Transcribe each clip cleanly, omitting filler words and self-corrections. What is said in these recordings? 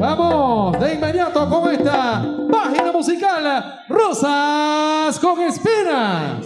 Vamos de inmediato con esta página musical, Rosas con Espinas.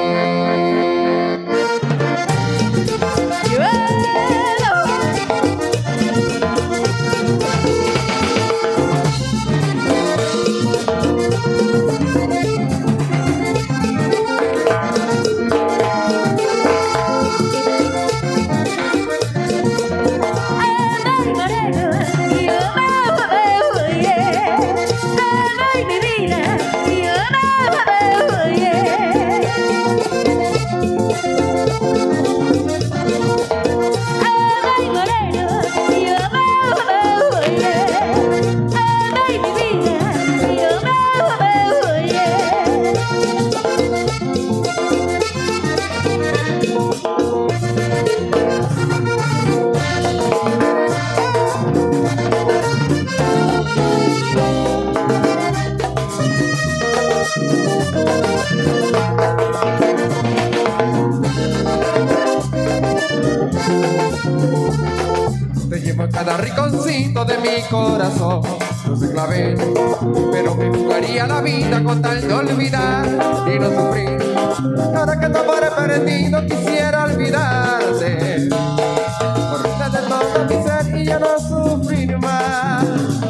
Te llevo en cada rinconcito de mi corazón. No sé clave, pero me jugaría la vida con tal de olvidar y no sufrir. Ahora que tu amor he perdido, quisiera olvidarte, borrarte de todo mi ser y ya no sufrir más.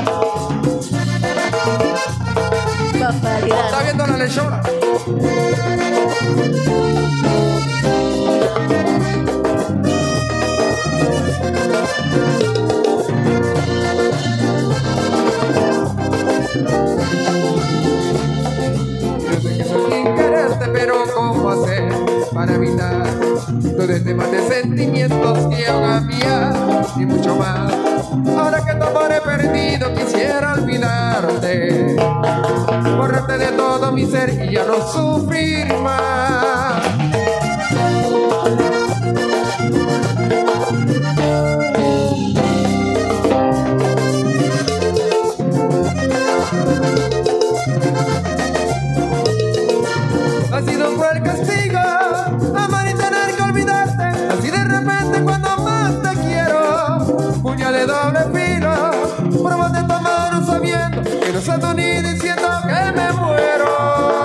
¿Está viendo la lechona? Pero ¿cómo hacer para evitar todo este mal de sentimientos que ahogan mi alma y mucho más? Ahora que tu amor he perdido, quisiera olvidarte, borrarte de todo mi ser y ya no sufrir más. Ha sido un cruel castigo amar y tener que olvidarte, así de repente cuando más te quiero. Puñal de doble filo, pruebas de tu mano sabiendo que no soy tu ni diciendo que me muero.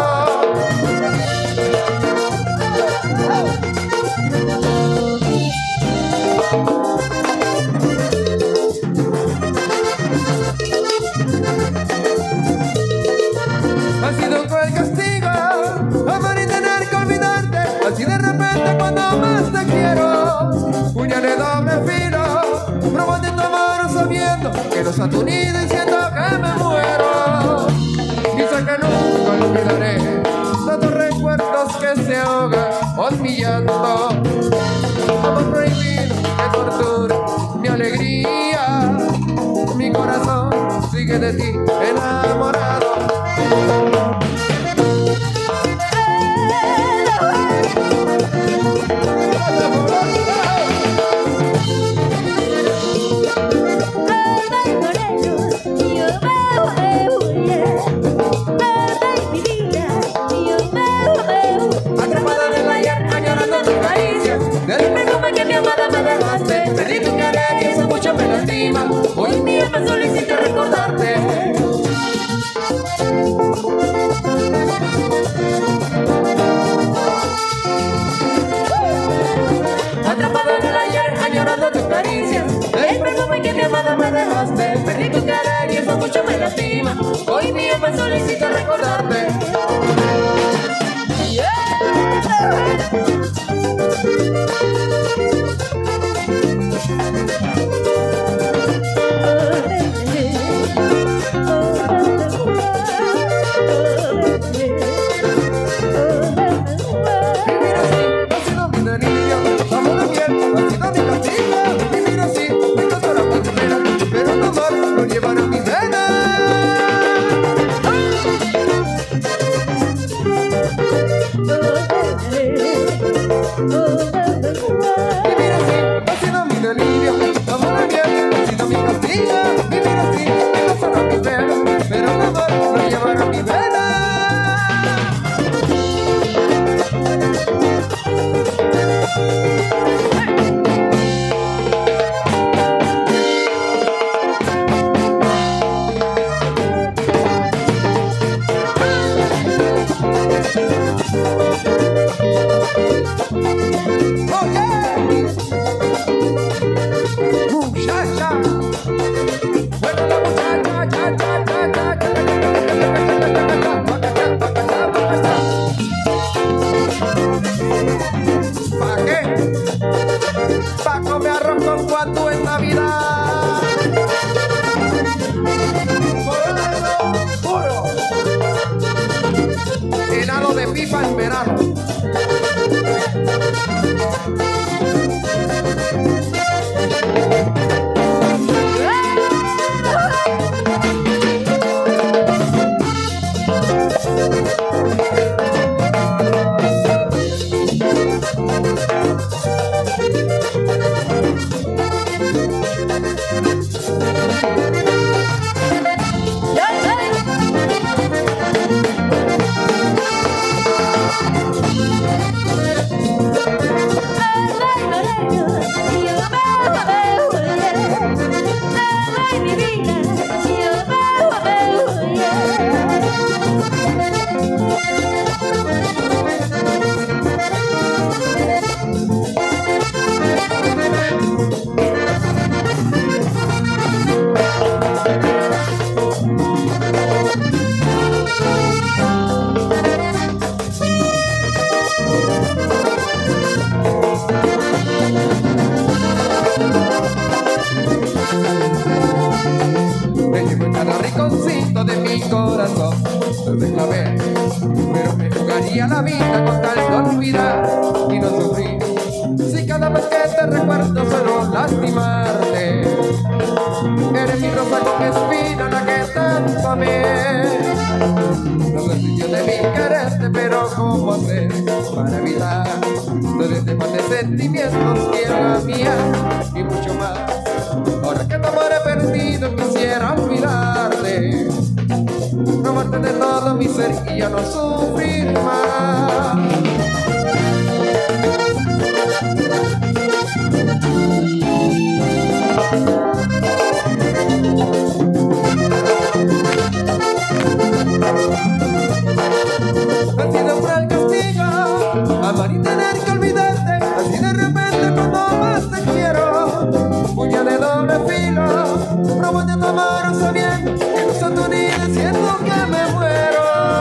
Ha sido un cruel castigo amar y tener que olvidarte, así de repente cuando más te quiero. Puñal de doble filo, pruebas de tu mano sabiendo que no soy tu nido diciendo que me muero. Dice que nunca olvidaré tantos recuerdos que se ahogan con mi llanto. Amor prohibido que tortura mi alegría, mi corazón sigue de ti enamorado. Atrapada en el ayer, añorando tus caricias, del perfume que mi amada me dejaste. Pedí tu querer y eso mucho me lastima. Hoy mi alma solicita recordarte. Atrapada en el ayer, añorando tus caricias, el perfume que mi amada me dejaste. Pedí tu querer y eso mucho me lastima. Hoy mi alma solicita recordarte. Pero tu amor lo llevará a mi vena. de mi corazón. No te clavé, pero me jugaría la vida con tal de olvidar y no sufrir. Si cada vez que te recuerdo suelo lastimarte, eres mi rosa con espina, la que tanto amé. No sé si yo debí quererte, pero ¿cómo hacer para evitar todo este mal de sentimientos? Quiero la mía y mucho más. Ahora que tu amor he perdido, quisiera olvidarte, robarte de todo mi ser y ya no sufrir más. Ha sido cruel castigo amar y tener que olvidarte, así de repente cuando más te quiero. Puñal de doble filo, probando tu amor sabiendo que no soy tu niña, siento que me muero.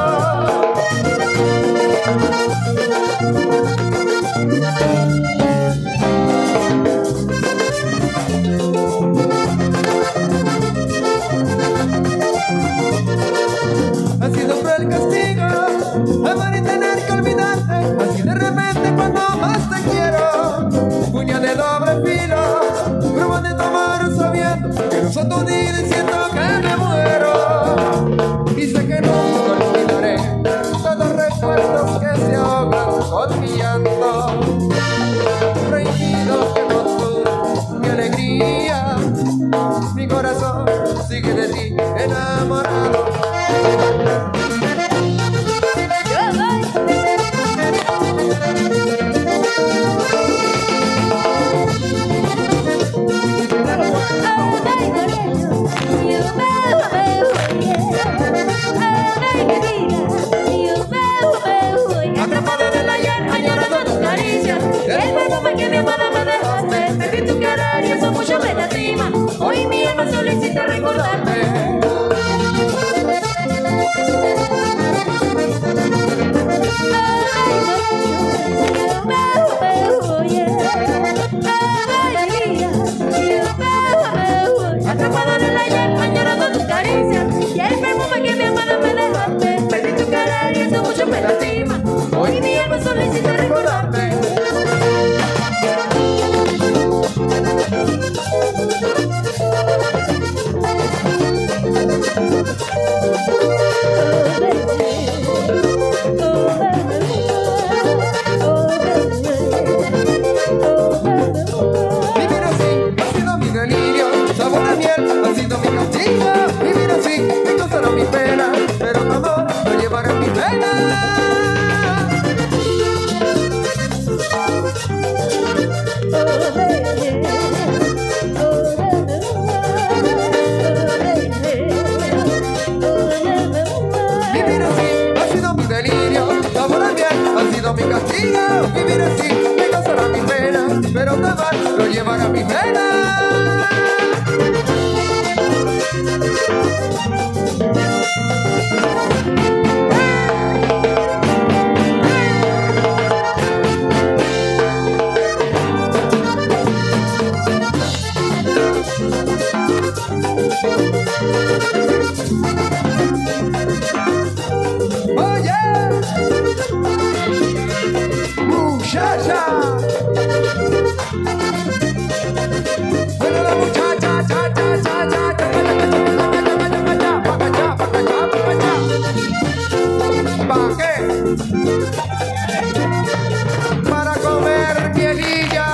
Ha sido cruel castigo amar y tener que olvidarte, así de repente cuando más te quiero. Puñal de doble filo, pruebas de tu amor sabiendo que no soy tu niña y siento que me muero. Y sé que nunca olvidaré todos los recuerdos que se ahogan con mi llanto, prohibido que no dude mi alegría. Mi corazón sigue de ti enamorado. Atrapada del ayer, añorando tus caricias, el perfume que mi amada me dejaste. Perdí tu querer y eso mucho me lastima. Hoy mi alma solicita recordarte. Atrapada del ayer, añorando tus caricias, y el perfume que mi amada me dejaste. Perdí tu querer y eso mucho me lastima. Hoy mi alma solicita recordarte. Vivir así ha sido mi delirio, sabor de miel ha sido mi castigo. Vivir así me causaron mi pena, pero tu amor lo llevará en mi pena. Vivir así ha sido mi delirio, sabor de miel ha sido mi castigo. Vivir así me causará mi pena, pero tu amor lo llevará a mi pena. Oye, muchacha, bueno la muchacha, cha, cha, cha, cha, cha, ¿para qué? Para comer mielilla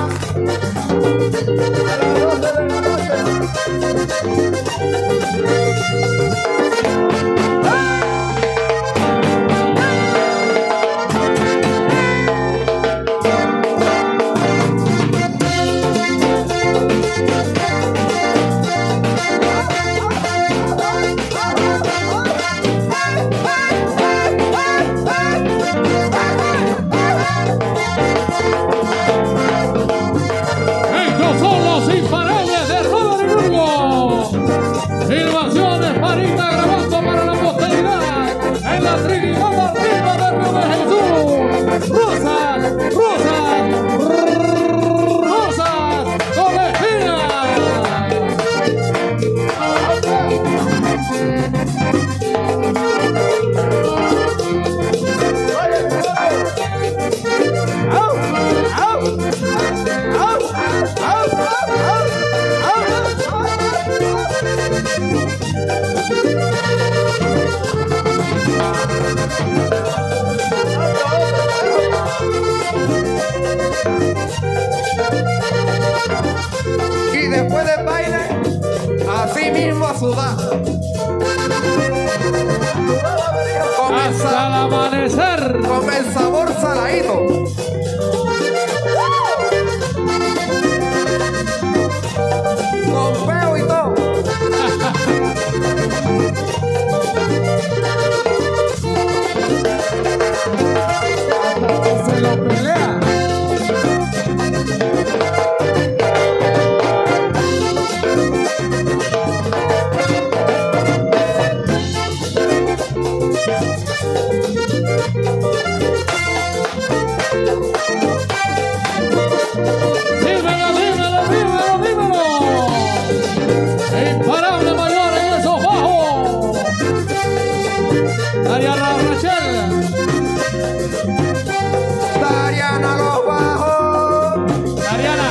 a las 12 de la noche. Estos son los imparables de Rodolfo Lugo. Filmaciones Marita grabando para la posteridad en la Trinidad Arriba del Río de Jesús. Rosas, rosas, rosas con espinas. después del baile, así mismo a sudar. Hasta el amanecer. Con el sabor saladito. Con peo y todo. Se lo pelea. Dímelo, dímelo, dímelo, dímelo. Imparable mayor en esos bajos. Dariana Rachel. Dariana los bajos. Dariana.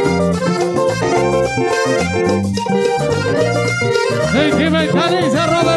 Ricky Mecaniza, Robert.